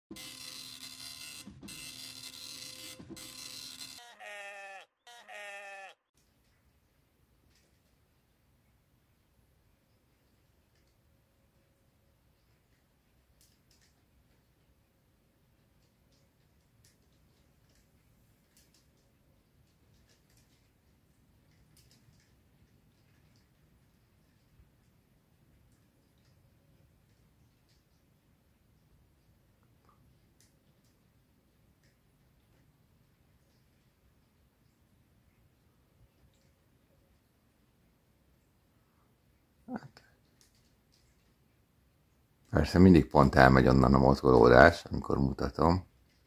Persze mindig pont elmegy onnan a mozgolódás, amikor mutatom.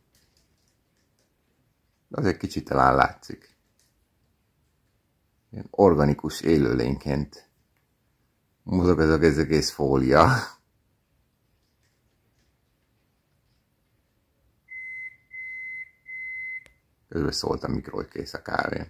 De azért kicsit talán látszik. Ilyen organikus élőlényként mozog ez az egész fólia. Közben szólt a mikro, hogy kész a kávé.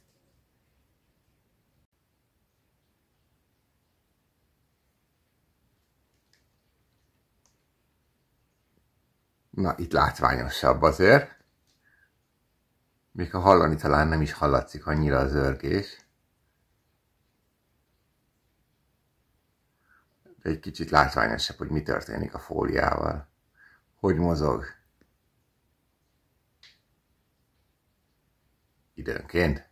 Na, itt látványosabb azért. Még ha hallani talán nem is hallatszik annyira a zörgés. De egy kicsit látványosabb, hogy mi történik a fóliával. Hogy mozog. Időnként.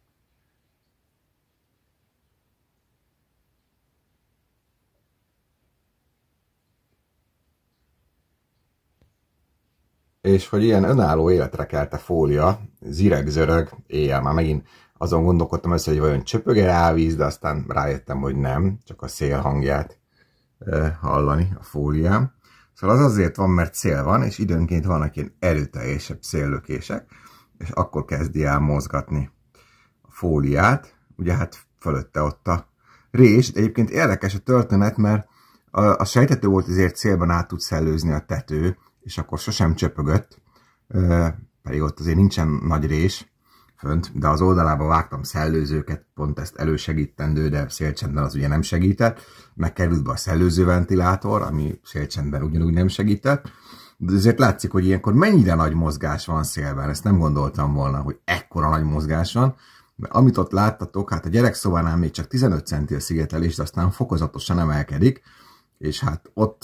És hogy ilyen önálló életre kelt a fólia, zireg-zörög, éjjel már megint azon gondolkodtam össze, hogy vajon csöpög-e rá a víz, de aztán rájöttem, hogy nem, csak a szél hangját hallani a fólián. Szóval az azért van, mert szél van, és időnként vannak ilyen erőteljesebb széllökések, és akkor kezdi el mozgatni a fóliát. Ugye hát fölötte ott a rés, de egyébként érdekes a történet, mert a sejtető volt, ezért szélben át tud szellőzni a tető, és akkor sosem csöpögött, pedig ott azért nincsen nagy rés fönt, de az oldalába vágtam szellőzőket, pont ezt elősegítendő, de szélcsendben az ugye nem segített, megkerült be a szellőzőventilátor, ami szélcsendben ugyanúgy nem segített, de azért látszik, hogy ilyenkor mennyire nagy mozgás van szélben, ezt nem gondoltam volna, hogy ekkora nagy mozgás van, mert amit ott láttatok, hát a gyerekszobánál még csak 15 centi a szigetelés, de aztán fokozatosan emelkedik, és hát ott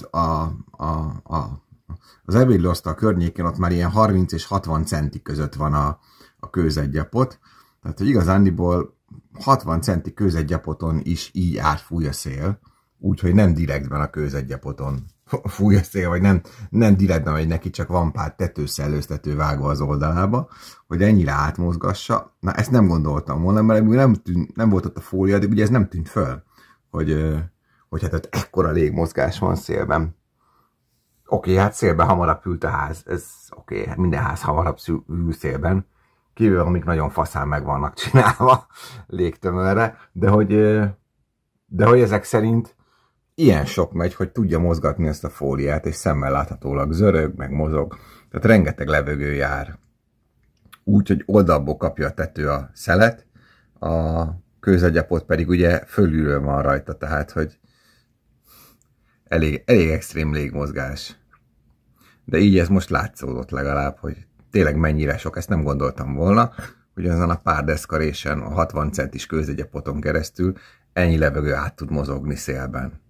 az ebédlőasztal környékén ott már ilyen 30 és 60 centi között van a kőzetgyapot. Tehát, hogy igazándiból 60 centi kőzetgyapoton is így átfúj a szél, úgyhogy nem direktben a kőzetgyapoton fúj a szél, vagy nem direktben megy neki, csak van pár tetőszellőztető vágva az oldalába, hogy ennyire átmozgassa. Na, ezt nem gondoltam volna, mert nem volt ott a fólia, de ugye ez nem tűnt föl, hogy hát ott ekkora légmozgás van szélben. Oké, hát szélben hamarabb hűlt a ház, ez oké, hát minden ház hamarabb hűl szélben, kívül, amik nagyon faszán meg vannak csinálva légtömörre, de hogy ezek szerint ilyen sok megy, hogy tudja mozgatni ezt a fóliát, és szemmel láthatólag zörög, meg mozog, tehát rengeteg levegő jár. Úgy, hogy oldalból kapja a tető a szelet, a kőzetgyapot pedig ugye fölülről van rajta, tehát hogy elég extrém légmozgás. De így ez most látszódott legalább, hogy tényleg mennyire sok, ezt nem gondoltam volna, hogy azon a pár deszkarésen, a 60 centis kőzetgyapoton keresztül ennyi levegő át tud mozogni szélben.